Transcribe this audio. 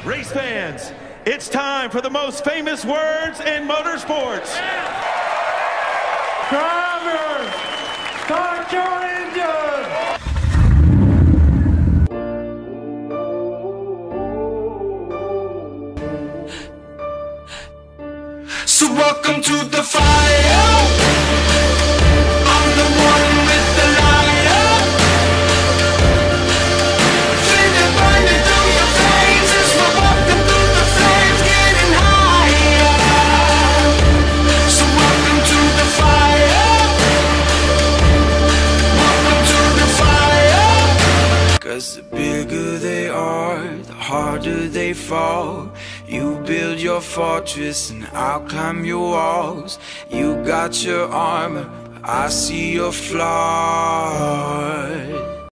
Race fans, it's time for the most famous words in motorsports. Drivers, start your engine! So welcome to the fire. I'm the one with the liar. Feel it burning through your veins as we're walking through the flames, getting higher. So welcome to the fire. Welcome to the fire. 'Cause the bigger they are, the harder they fall. You build your fortress and I'll climb your walls. You got your armor, but I see your flaws.